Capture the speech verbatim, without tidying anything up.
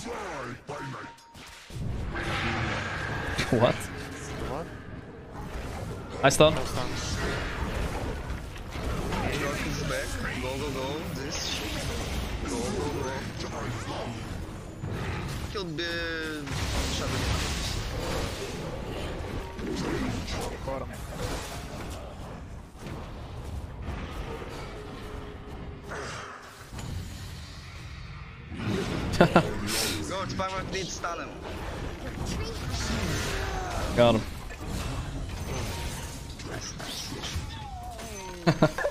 What? What? I stun. No stun. Rock is back. Go, go, go. This shit. Go, go, go. Kill the shadow. Bottom. Go, it's by my feet, stun him. Got him. Nice, nice.